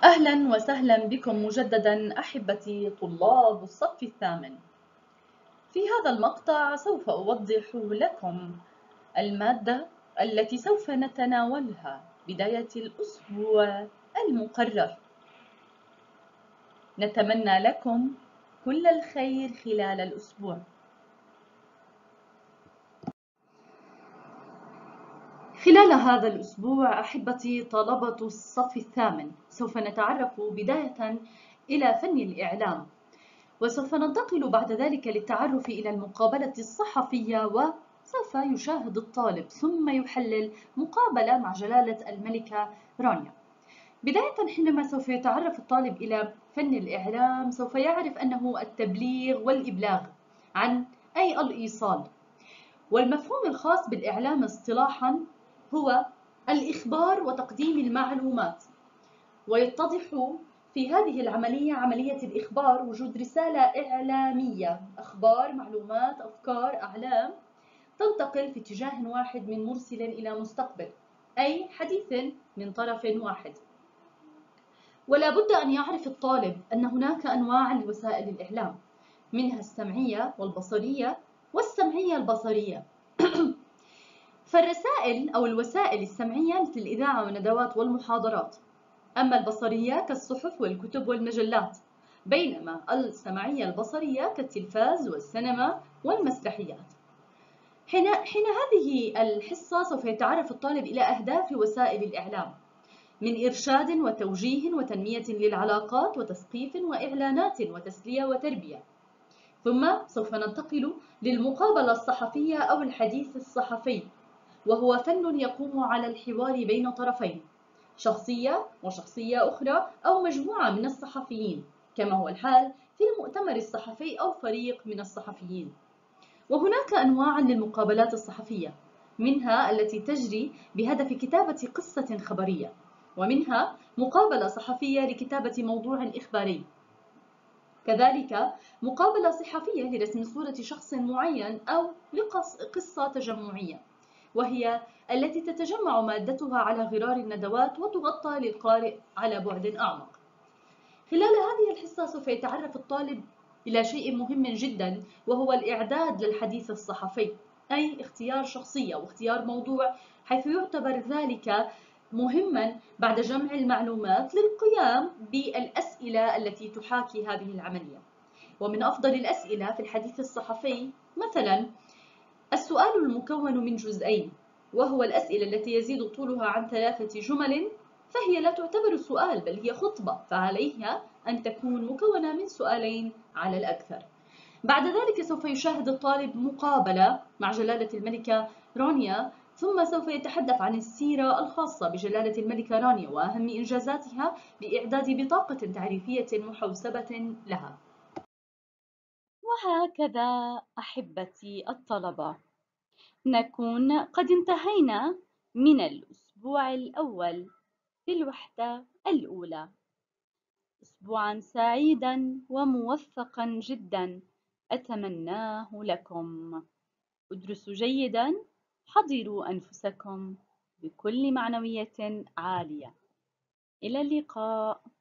أهلا وسهلا بكم مجددا أحبتي طلاب الصف الثامن. في هذا المقطع سوف أوضح لكم المادة التي سوف نتناولها بداية الأسبوع المقرر. نتمنى لكم كل الخير خلال الأسبوع. خلال هذا الأسبوع أحبتي طلبة الصف الثامن سوف نتعرف بداية إلى فن الإعلام، وسوف ننتقل بعد ذلك للتعرف إلى المقابلة الصحفية، وسوف يشاهد الطالب ثم يحلل مقابلة مع جلالة الملكة رانيا. بداية حينما سوف يتعرف الطالب إلى فن الإعلام سوف يعرف أنه التبليغ والإبلاغ عن أي الإيصال، والمفهوم الخاص بالإعلام اصطلاحاً هو الإخبار وتقديم المعلومات. ويتضح في هذه العملية، عملية الإخبار، وجود رسالة إعلامية، أخبار، معلومات، أفكار، أعلام تنتقل في اتجاه واحد من مرسل إلى مستقبل، أي حديث من طرف واحد. ولا بد أن يعرف الطالب أن هناك أنواع لوسائل الإعلام، منها السمعية والبصرية والسمعية البصرية. فالرسائل أو الوسائل السمعية مثل الإذاعة والندوات والمحاضرات، أما البصرية كالصحف والكتب والمجلات، بينما السمعية البصرية كالتلفاز والسينما والمسرحيات. حين هذه الحصة سوف يتعرف الطالب إلى أهداف وسائل الإعلام من إرشاد وتوجيه وتنمية للعلاقات وتثقيف وإعلانات وتسلية وتربية. ثم سوف ننتقل للمقابلة الصحفية أو الحديث الصحفي، وهو فن يقوم على الحوار بين طرفين، شخصية وشخصية أخرى أو مجموعة من الصحفيين، كما هو الحال في المؤتمر الصحفي أو فريق من الصحفيين. وهناك أنواع للمقابلات الصحفية، منها التي تجري بهدف كتابة قصة خبرية، ومنها مقابلة صحفية لكتابة موضوع إخباري، كذلك مقابلة صحفية لرسم صورة شخص معين أو لقصة تجمعية، وهي التي تتجمع مادتها على غرار الندوات وتغطى للقارئ على بعد أعمق. خلال هذه الحصة سوف يتعرف الطالب إلى شيء مهم جدا، وهو الإعداد للحديث الصحفي، أي اختيار شخصية واختيار موضوع، حيث يعتبر ذلك مهما بعد جمع المعلومات للقيام بالأسئلة التي تحاكي هذه العملية. ومن أفضل الأسئلة في الحديث الصحفي مثلا السؤال المكون من جزئين، وهو الأسئلة التي يزيد طولها عن 3 جمل، فهي لا تعتبر سؤال بل هي خطبة، فعليها أن تكون مكونة من سؤالين على الأكثر. بعد ذلك سوف يشاهد الطالب مقابلة مع جلالة الملكة رانيا، ثم سوف يتحدث عن السيرة الخاصة بجلالة الملكة رانيا وأهم إنجازاتها بإعداد بطاقة تعريفية محوسبة لها. وهكذا أحبتي الطلبة نكون قد انتهينا من الأسبوع الأول في الوحدة الأولى. أسبوعا سعيدا وموفقا جدا أتمناه لكم. ادرسوا جيدا، حضروا أنفسكم بكل معنوية عالية. إلى اللقاء.